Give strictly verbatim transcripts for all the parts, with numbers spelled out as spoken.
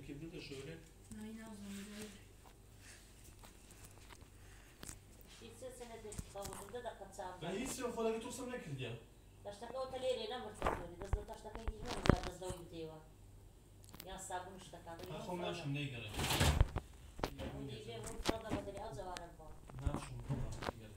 kibrit şöyle. Nein, also mit İçse senedir kavuzunda da kaçağım. Ben hiç yok kolay götürsem ne kirdi ya? Taştaki oteliye ne mırtlatıyor? Kızlı taştaki hicme mi kızlı o gidiyor? Ya sabun işte kaldı. Ha komşum şimdi ne gerek? Bu diyeceğim bu sırada oteli az varım bu. Ne yapayım burada? Gel.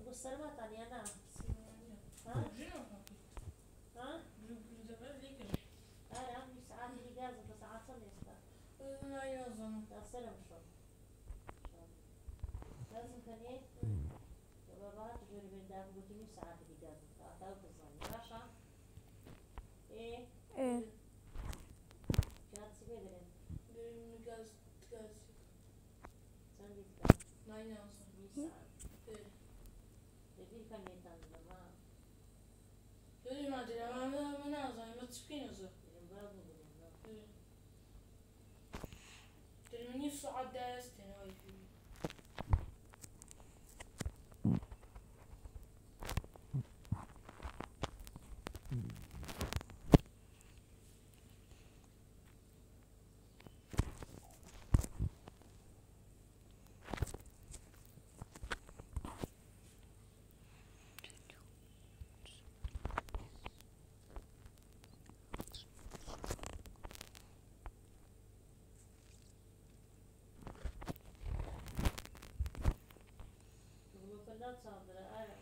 السلامات يا نعم. ها؟ ها؟ أنا عندي ساعات إجازة بس ساعات صلي يا سلام شو لازم كان إيه؟ بابا تجوري من داك قلت لي ساعات إجازة تعطاو تظني باشا إيه؟ إيه كانت سبيدرين سندي تكاد مي ساعات تبي كان يتعلم ما ينبغي لا تصادر أنا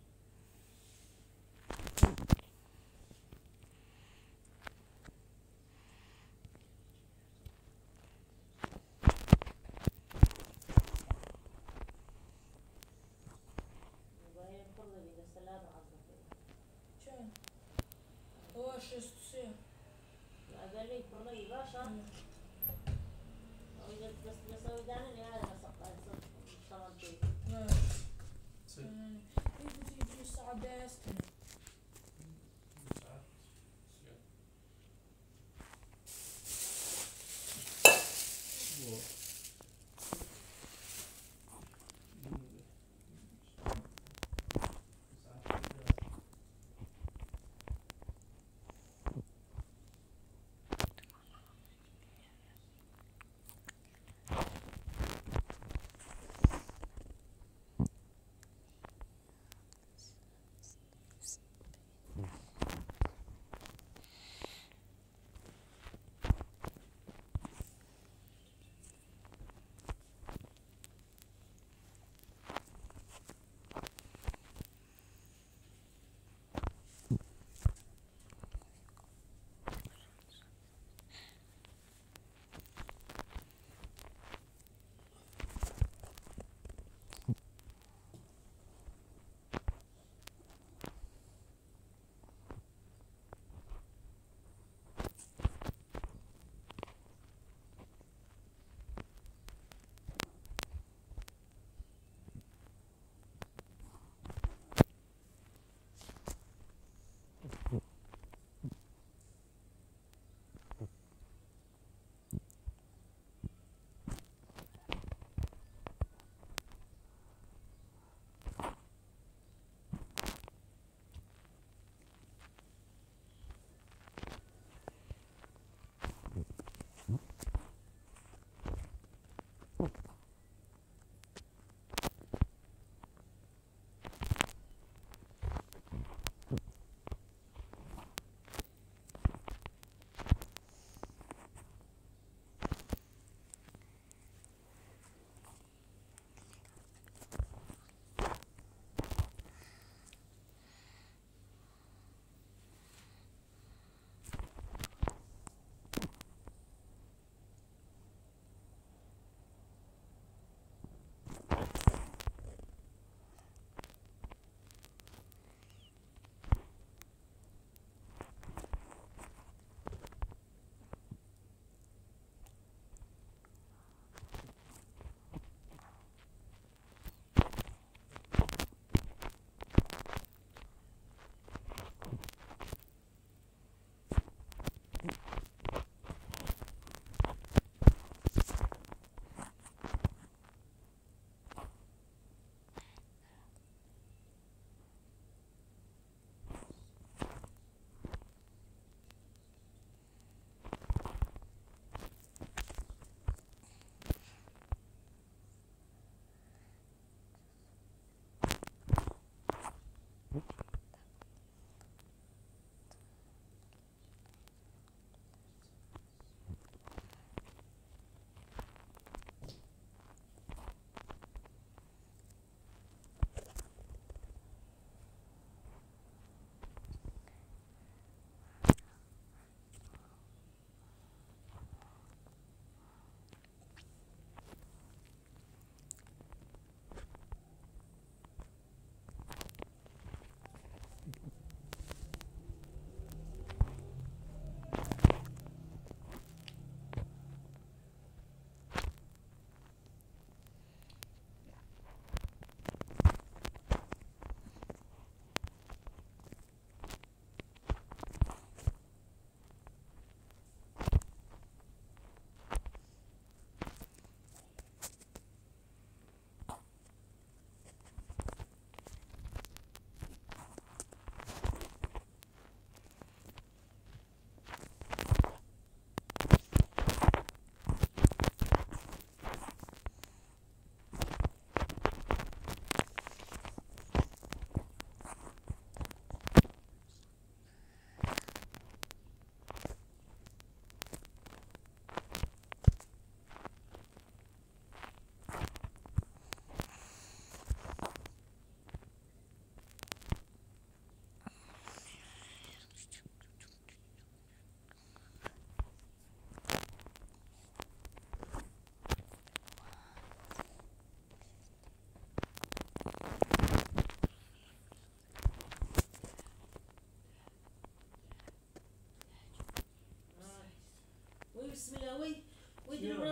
وبعدين كله إذا سلام عظمة قال لي كله يباشا أو إذا بس بس أو إذا أنا اللي هذا بس أقطع الصف طبعا كذي سيد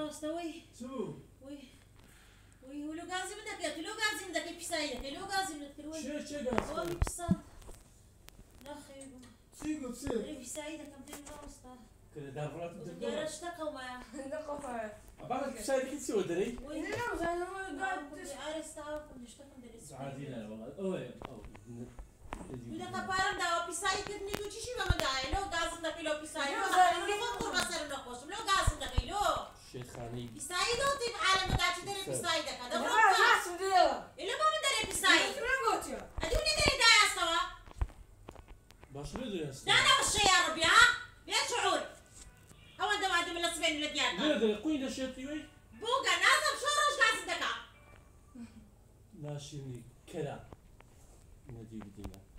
راستوي شو؟ وي وي ولو غازي بدك يا لو غازي بدك بيسايدك لو غازي بدك تروي شو شو قاعد والله بيسال نخي سيقو سيق ايه بيسايدك كم تاني راستا كده دافرات وتجارة الدكتور اشتكوا ما دقة بعد كيف شايف كيف تسوي دري وي لا بس انا ما قاعد عارف تعرف كم اشتكوا من الاسم عادي لا والله اوه او ولا كبارم دا بيسايد كدني تو تشي ما مدعي لو غاز بدك لو بيسايد لو لو غاز غاز لو بصير نقص لو غاز بدك لو شيخ خاني بيسايد وتي بعالم بدك تدري بيسايدك هذا لا برا لا سوديا اللي ما مدري بيسايد شو قلت يا ادوني دري دا استوى باش ردوا يا لا استاذ انا والشي يا ربي ها يا شعور هو انت ما عندي من الصبين اللي لا ديالنا دري قوي شيء وي بوغا نازل شو روش غاز بدك لا شيء كلا ندي بدينا